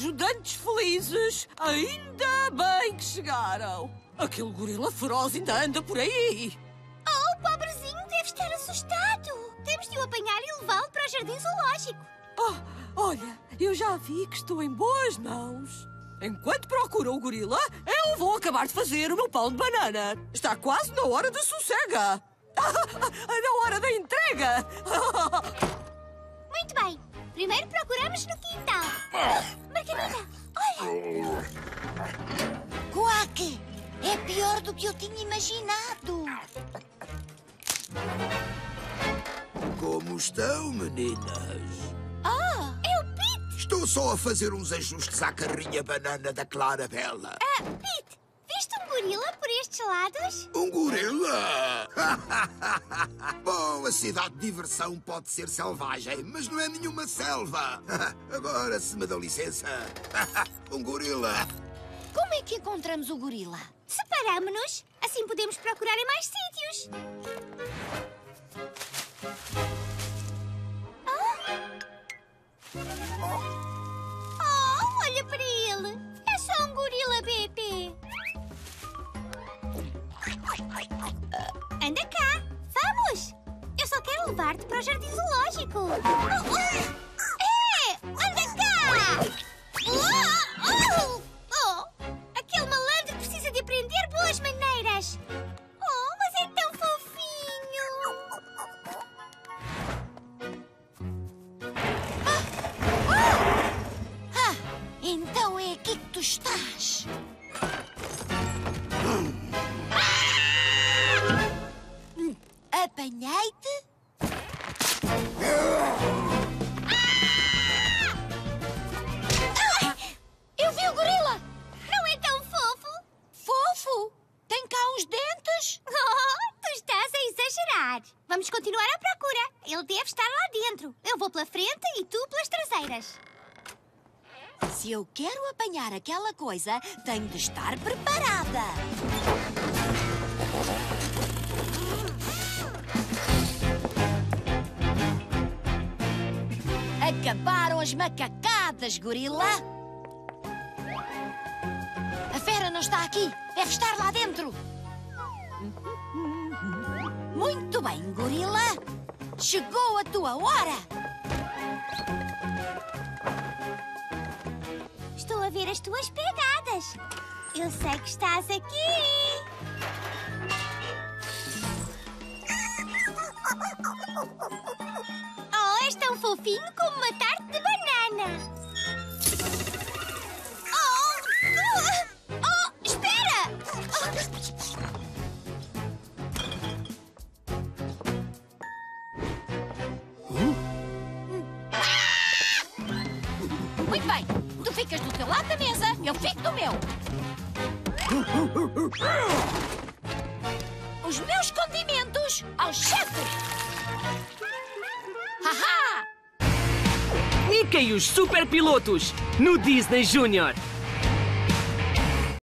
ajudantes felizes. Ainda bem que chegaram. Aquele gorila feroz ainda anda por aí. Oh, o pobrezinho deve estar assustado. Temos de o apanhar e levá-lo para o jardim zoológico. Oh, olha, eu já vi que estou em boas mãos. Enquanto procuram o gorila, eu vou acabar de fazer o meu pão de banana. Está quase na hora da sossega. Na hora da entrega. Muito bem. Primeiro procuramos no quintal. Margarida, olha. Quack! É pior do que eu tinha imaginado. Como estão, meninas? É o Pete. Estou só a fazer uns ajustes à carrinha banana da Clarabella. Pete, viste um gorila por estes lados? Um gorila? Bom, a cidade de diversão pode ser selvagem, mas não é nenhuma selva. Agora, se me dão licença. Um gorila. Como é que encontramos o gorila? Separamo-nos. Assim podemos procurar em mais sítios. Oh, olha para ele. É só um gorila bebê. Anda cá. Vamos. Eu só quero levar-te para o jardim zoológico. Anda cá. Aquele malandro precisa de aprender boas maneiras. Oh, mas é tão fofinho. Então é aqui que tu estás. Apanhei-te? Eu vi o gorila! Não é tão fofo? Fofo! Tem cá uns dentes? Oh, tu estás a exagerar. Vamos continuar à procura. Ele deve estar lá dentro. Eu vou pela frente e tu pelas traseiras. Se eu quero apanhar aquela coisa, tenho de estar preparada. Acabaram as macacadas, gorila. A fera não está aqui. Deve estar lá dentro. Muito bem, gorila. Chegou a tua hora. Estou a ver as tuas pegadas. Eu sei que estás aqui. Oh, és tão fofinho como uma tarte de banana. Oh, espera! Muito bem. Tu ficas do teu lado da mesa, eu fico do meu. Os meus condimentos ao chefe. Haha! Mickey e os Super Pilotos no Disney Junior.